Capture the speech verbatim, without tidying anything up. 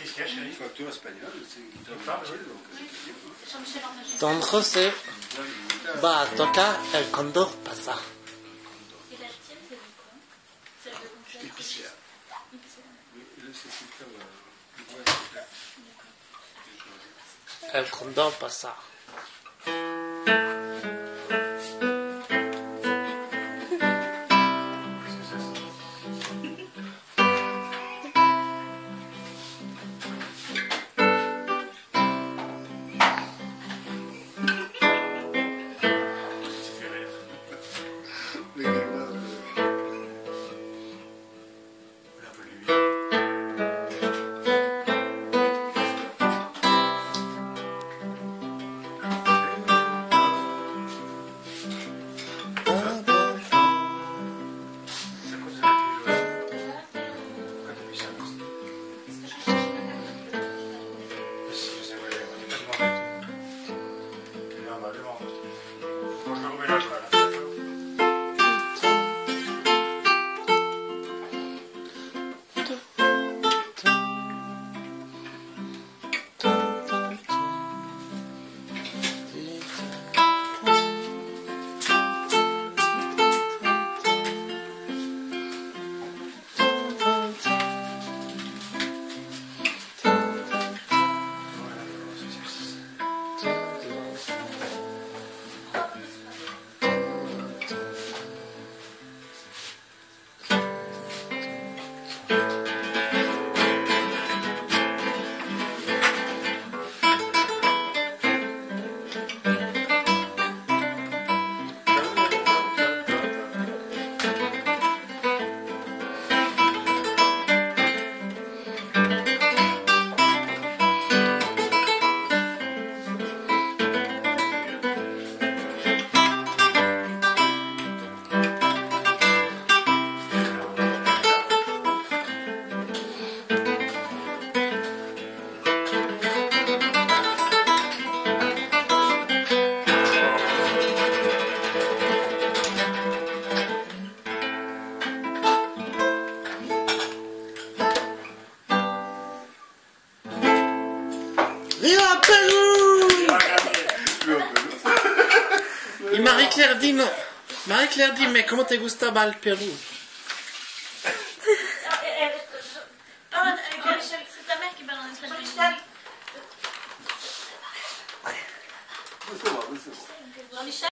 Qu'est-ce qu'il y a, chérie? Facteur espagnol, c'est Don José va a tocar El Condor pasa. Et la tienne, c'est quoi? Celle de concert. épicéa. El Condor pasa. Viva Pérou! Y Marie-Claire dit non. Marie-Claire dit, mais comment te gustaba el Pérou? C'est ta mère qui parle en espagnol. C'est bon, c'est bon. Jean-Michel.